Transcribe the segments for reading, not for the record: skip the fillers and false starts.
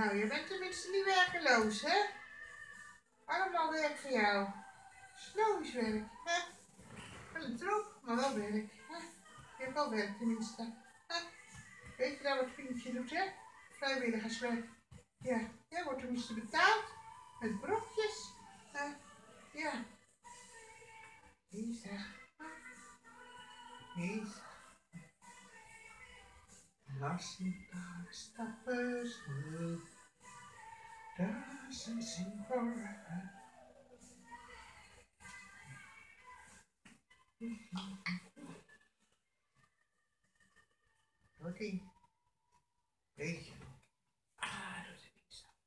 Nou, je bent tenminste niet werkeloos, hè? Allemaal werk voor jou. Sloos werk, hè? Wel een troep, maar wel werk, hè? Je hebt wel werk tenminste, hè? Weet je nou wat vriendje doet, hè? Vrijwilligerswerk. Ja, jij wordt tenminste betaald. Met brokjes. Ja. Bezig. Bezig. Lassendag stappen ze. Dat is een voor. Oké. Beetje. Dat is niet zo.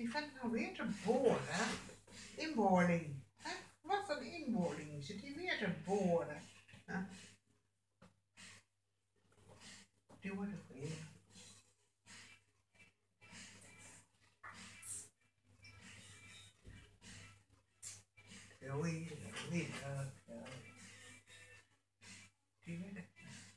Die vent nou weer te boren. Inboorling. Wat een inboorling. Zit hij weer te boren. Die wordt het weer. Die werd het.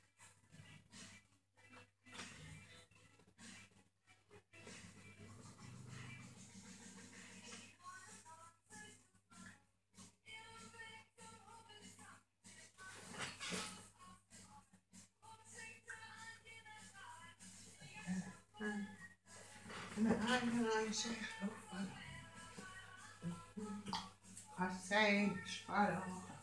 En hij zegt, als zij sparen.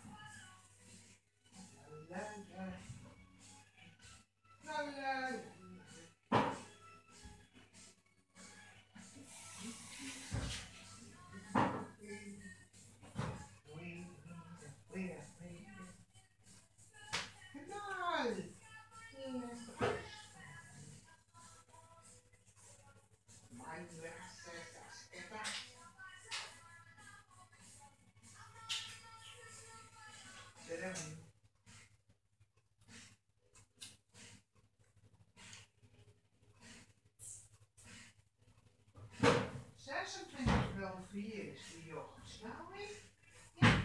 Vier is die yoghurt nou weer? Ja.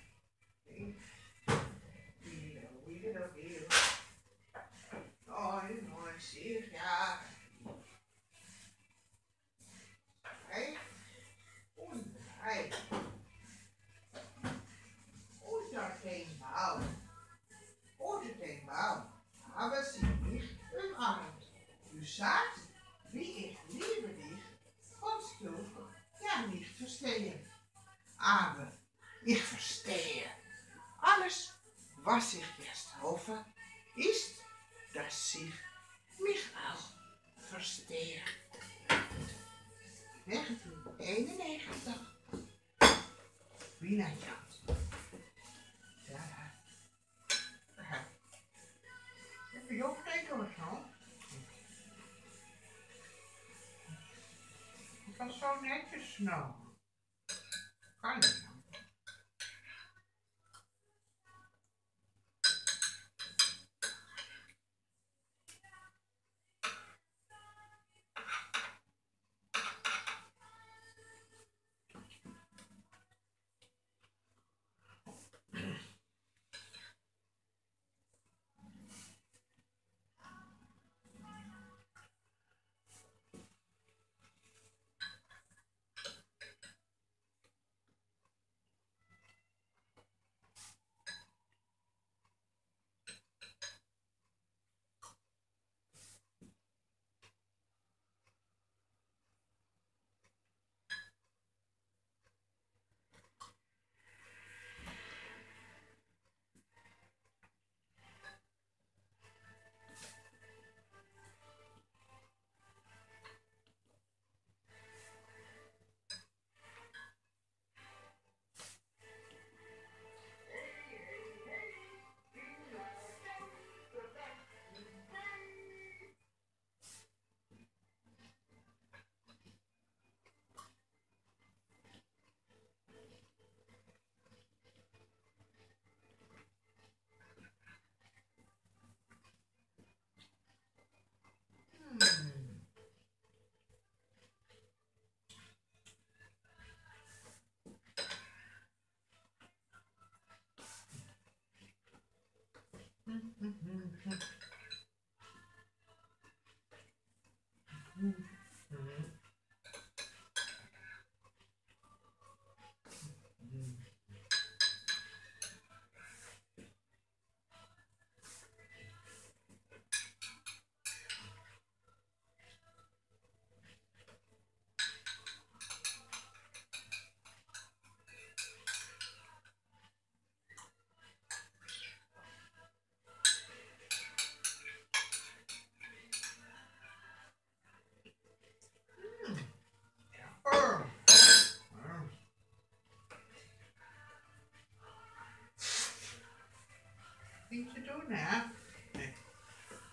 Weer. Oh, mooi, zie ja. Hey. Hey. Hoe daar geen bouw? Hoe er geen bouw? Aber sie nicht umarmt. U sagt, wie ich liebe dich, kannst du ja nicht verstehen. Aber ich verstehe. Alles, was ich jetzt hoffe, ist, dass ich mich auch verstehe. 1991. Wiener Jans. Ja. Heb je opgekeken of zo? Het was zo netjes nou. Kan niet. Niet te doen, hè? Nee.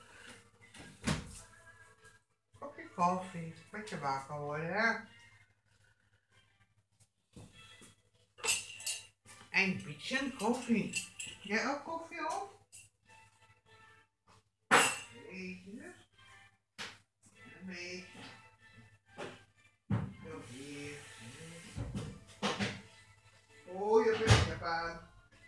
Kopje koffie, beetje wakker worden, hè? Een beetje koffie. Jij ook koffie op? Eentje. Een beetje. Nog hier. Oh, je bent er aan.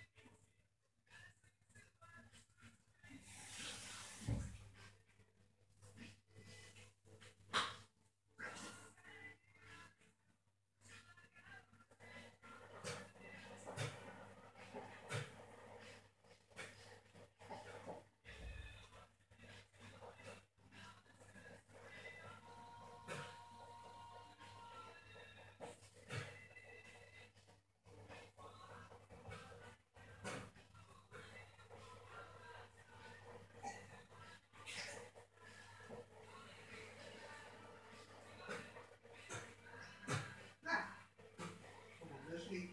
Nou, kom op, dus niet.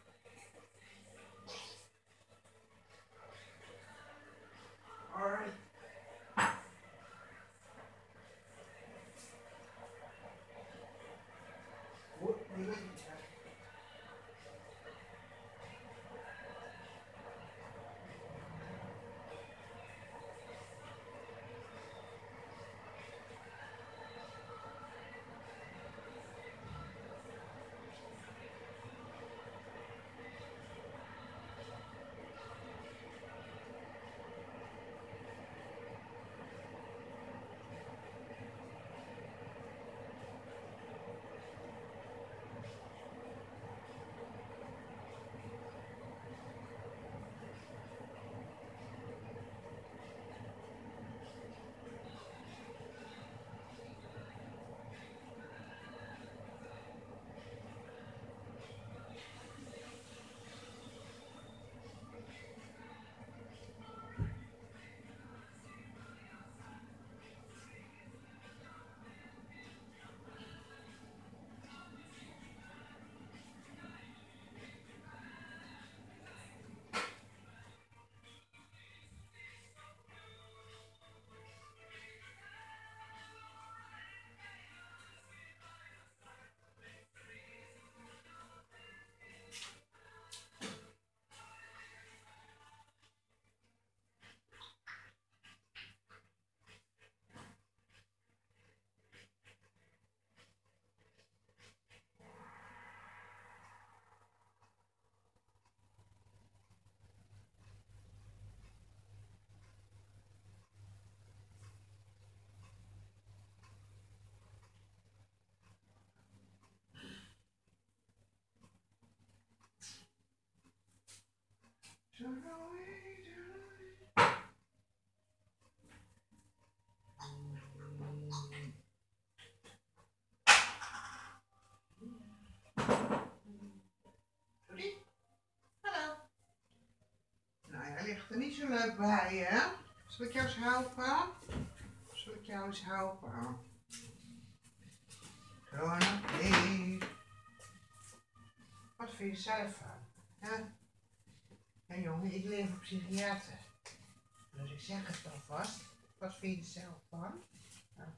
Alright. Goed, nu weet ik het. Sorry? Hallo. Nou, hij ligt er niet zo leuk bij, hè? Zal ik jou eens helpen? Zal ik jou eens helpen? Gewoon oké. Wat vind je zelf van? Hè? Ja, jongen, ik leef op psychiater. Dus ik zeg het alvast. Wat vind je er zelf van? Nou,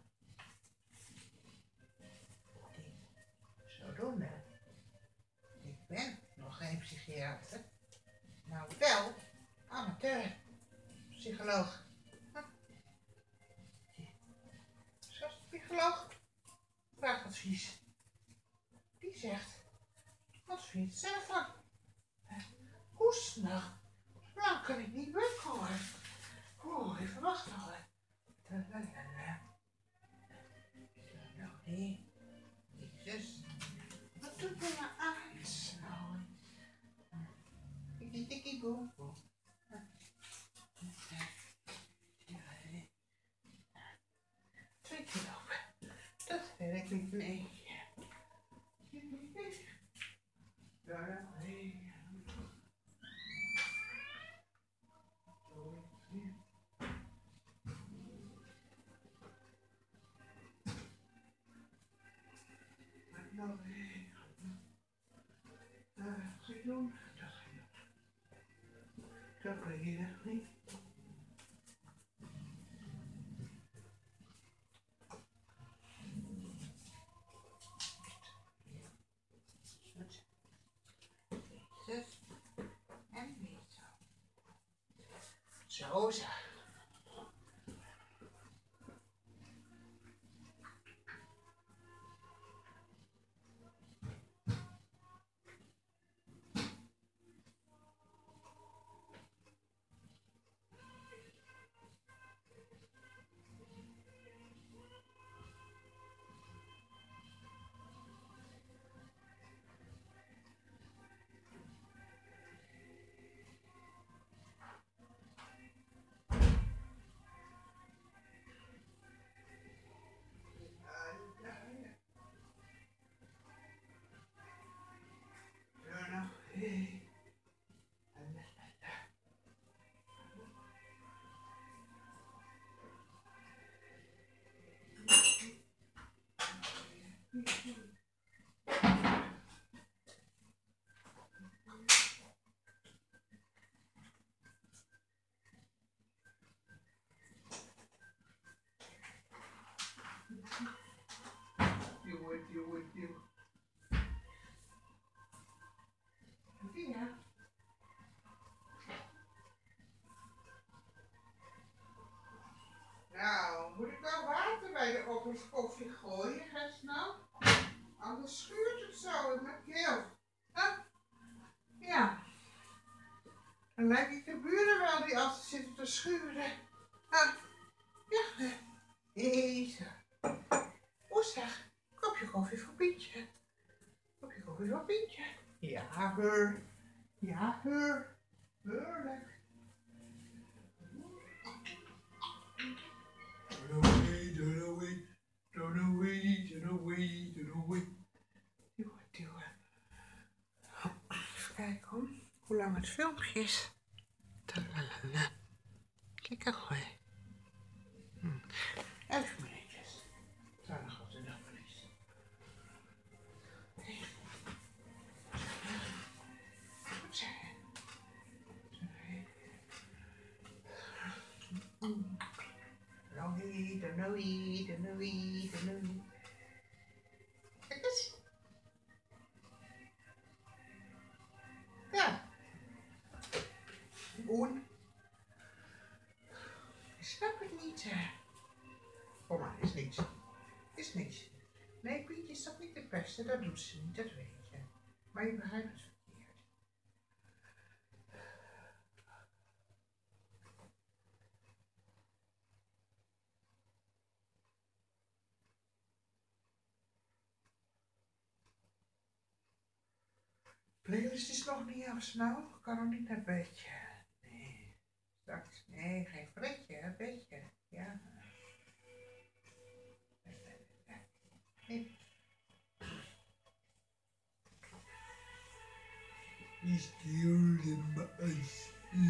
zodoende. Ik ben nog geen psychiater. Nou wel amateur psycholoog. Zoals de psycholoog vraagt advies. Die zegt, wat vind je er zelf van? Hoesten. Nou kan ik niet wegkomen. Oh, even wachten hoor. Nou nee. Jezus. Wat doet me nou aan? Nou. Tikkie tikkie boem boem. 2 kilo. Dat werkt niet in één keer. Ga je doen? Dat ga je doen. Dat kan je echt niet. Zes. Zo zeg. Ja. Nou, moet ik wel water bij de opperkoffie gooien, ga snel. Anders schuurt het zo in mijn keel. Ja. Dan lijkt ik de buren wel die altijd zitten te schuren. Ja. Deze. O zeg, kopje koffie voor Pietje. Kopje koffie voor Pietje. Ja, hoor. Ja, hoor. Heerlijk. Don't away, don't away, don't away, don't away, don't away. Duwen. Even kijken hoe lang het filmpje is. Kijk er gewoon. 11 minuutjes. Zou nog wat de dag wel is. Goed zeggen. Don't know. Kijk eens. Ja. Oen. Ik snap het niet. Kom maar, is niks. Is niks. Nee, Pietje is toch niet de beste, dat doet ze niet, dat weet je. Maar je begrijpt het verkeerd. Playlist is nog niet af snel, kan nog niet naar bedje. Nee, straks, nee, geen fretje, bedje, ja. Nee. Is tears in my eyes.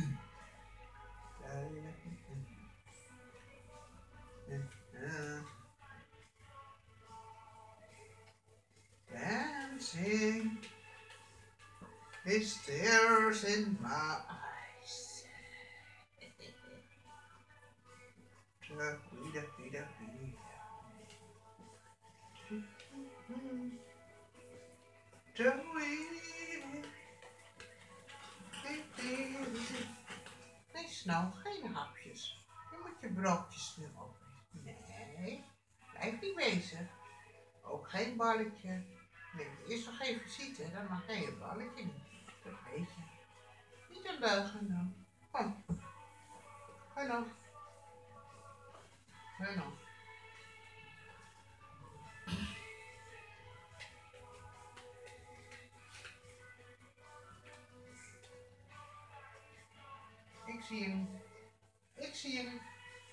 Dancing. Is tears in my eyes. Nee, snel, geen hapjes. Je moet je broodjes nu opeten. Nee, blijf niet bezig. Ook geen balletje. Nee, eerst nog geen visite, dan mag geen balletje niet. Dat weet je. Niet aan buigen dan. Kom. Ga nog. Ga nog. Ik zie hem. Ik zie hem.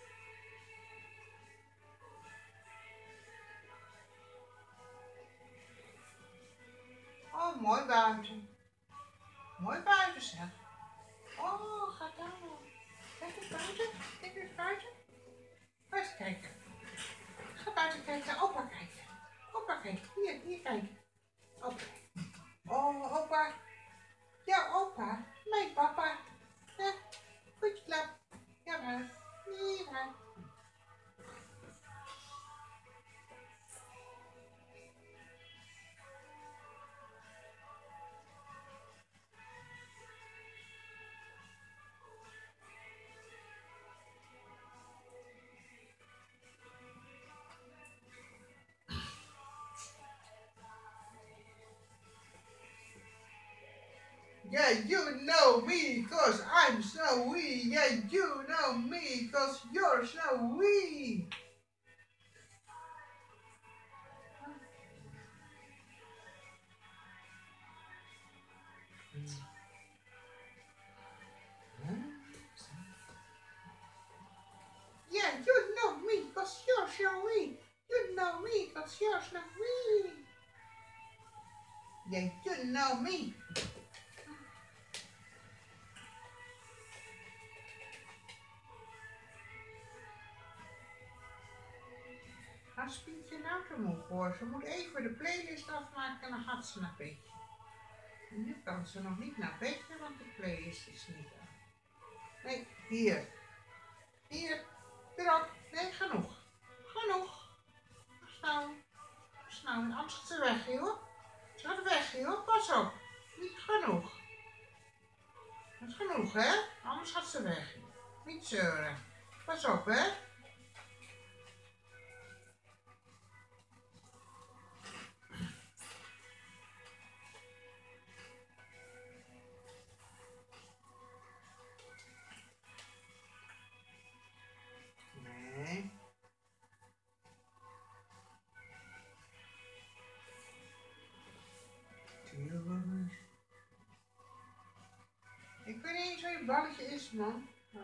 Oh, mooi buiten. Mooi buiten zeg. Oh, ga daar nog. Kijk eens buiten. Kijk eens buiten. Ga eens kijken. Ga buiten kijken. Opa kijken. Opa kijken. Hier kijken. Opa. Oh, opa. Ja, opa. Mijn papa. Ja, goed klap. Ja, maar. Nee, maar. Yeah, you know me, cause I'm snowy. Yeah, you know me, cause you're snowy. Yeah, you know me, cause you're snowy. You know me, cause you're snowy. Yeah, you know me. Gaat Spietje nou te moe voor? Ze moet even de playlist afmaken en dan gaat ze naar bedje. Nu kan ze nog niet naar bedje, want de playlist is niet aan. Nee, hier. Hier. Erop. Nee, genoeg. Genoeg. Snel. Snel. Anders gaat ze weg, joh. Ze gaat weg, joh. Pas op. Niet genoeg. Dat is genoeg, hè? Anders gaat ze weg. Niet zeuren. Pas op, hè? Nee. Ik weet niet eens waar je balletje is, man. Oh.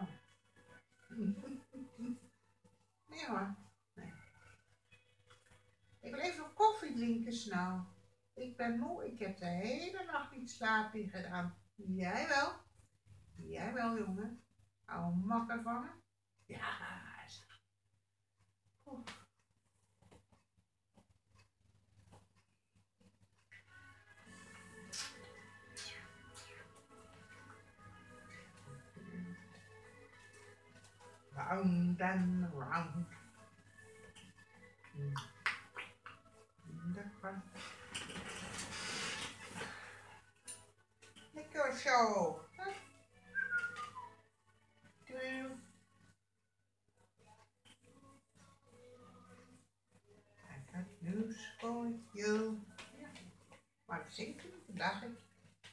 Nee hoor. Nee. Ik wil even koffie drinken snel. Ik ben moe, ik heb de hele nacht niet slapen gedaan. Jij wel? Jij wel, jongen. Hou makker van me. Ja. Oeh. Round and round. Lekker zo. Ik heb nieuws voor je. Ja. Maar het zingt niet, dacht ik.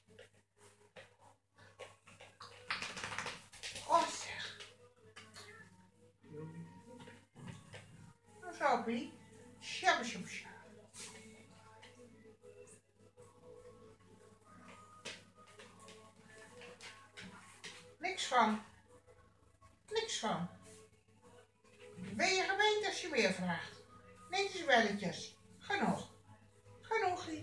Oh zeg. Zo, Pie. Shabba shabba shabba. Niks van. Niks van. Ben je gemeend als je meer vraagt? Netjes belletjes. Genoeg. Genoegie.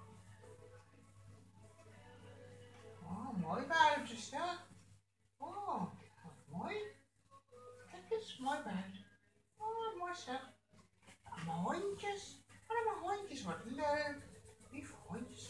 Oh, mooi buiten, hè? Oh, wat mooi. Kijk eens, mooi buiten. Oh, mooi zeg. Allemaal hondjes. Allemaal hondjes, wat leuk. Lieve hondjes.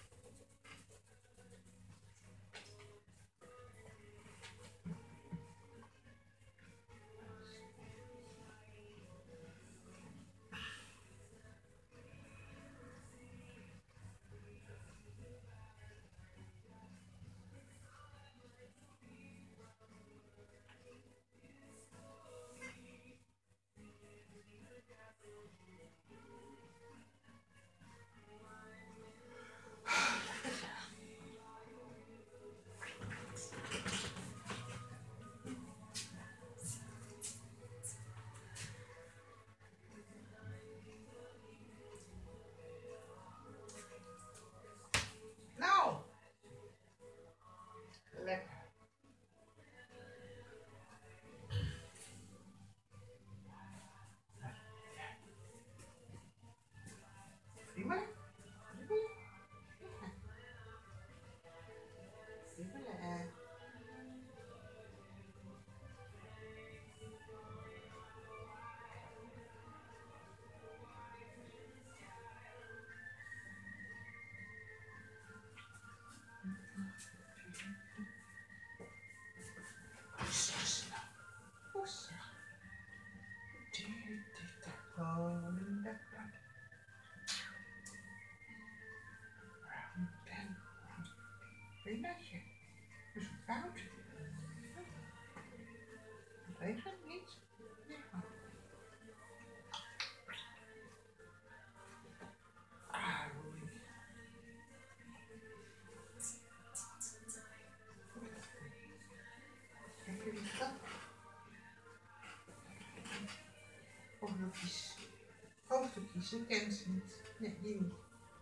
Nou, lekker. Prima. Netje. Is het koud? Het regent niet. Ja. Ah, hoofddoekjes. Hoofddoekjes, ik ken ze niet. Nee, die niet.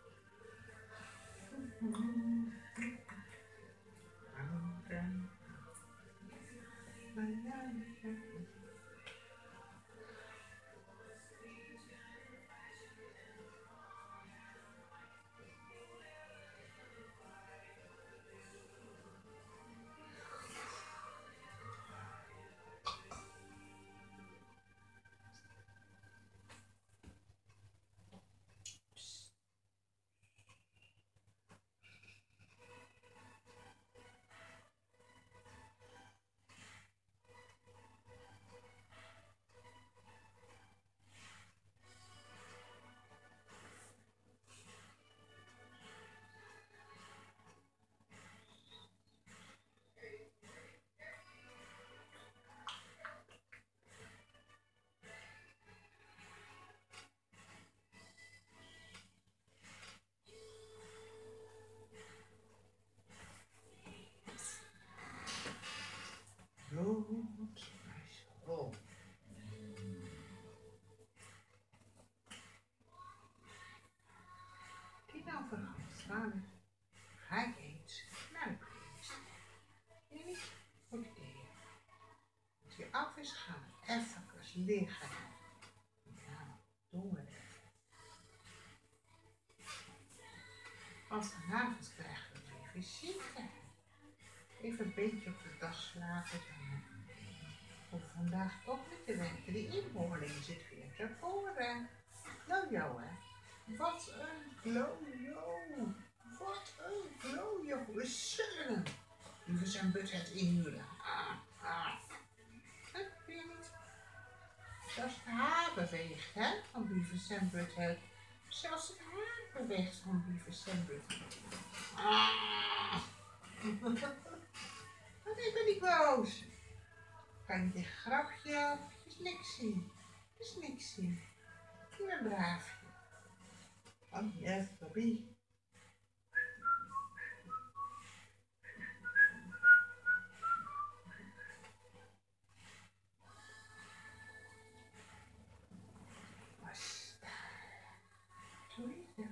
Oh. Die nou veranderd waren. Ga ik eens naar de politie. Nee, goed idee. Als je af is, gaan we even liggen. Ja, doen we even. Want vanavond krijgen we weer visite. Even een beetje op de dag slapen. Of vandaag toch met de werken. De inboorling zit weer te voren. Klojo, hè? Wat een klojo. Wat een klojo. We zullen lieve zijn budget inhuren. Dat weet je niet. Zelfs het haar beweegt, hè? Van Beavis en Butthead. Zelfs het haar beweegt van Beavis en Butthead. Ik ben niet boos. Ga niet een grapje af. Het is niks zien. Het is niks zien. Ik ben een braafje. Oh yes, baby. Basta. Doe je dat?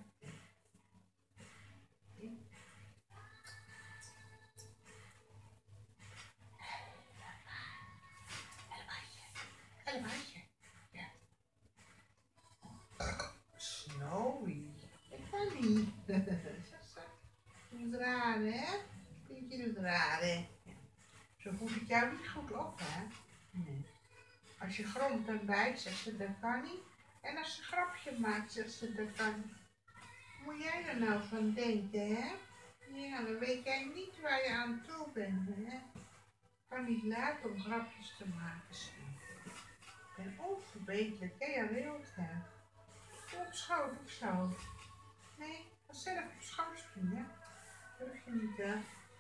Ja. Snowy. Ik kan niet. Je doet raar, hè? Je doet raar, hè? Zo voelt het jou niet goed op, hè? Nee. Als je grond en bijt, zegt ze, dat kan niet. En als ze een grapje maakt, zegt ze, dat kan niet. Hoe moet jij er nou van denken, hè? Ja, dan weet jij niet waar je aan toe bent, hè? Ik kan niet laten om grapjes te maken, ik ben onverbeterlijk, jij wilt, hè? Op schoot of zo. Nee, ga zelf op schoot springen. Durf je niet, hè?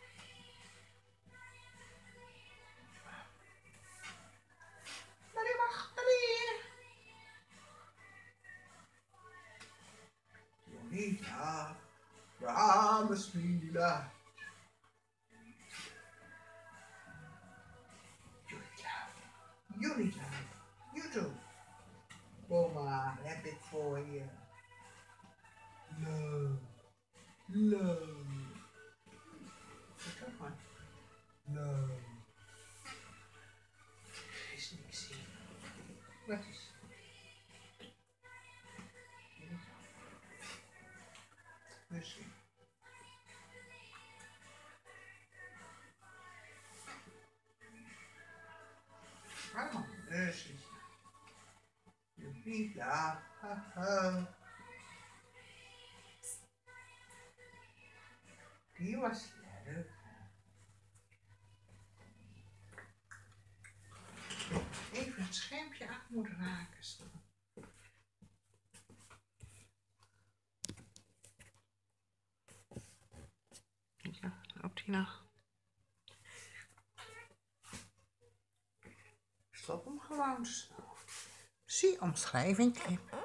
Maar je mag erin. Jonita, promise me that. Jonita, you do. Kom maar, heb ik voor je. Love, love. Kom maar. Love. Is niks zien. Wat is? Misschien. Allemaal neusjes. Jonita, haha. Die was leuk. Even het schermpje af moet raken. Ja, loopt hij nog? Stop hem gewoon snel. Zie omschrijving clip.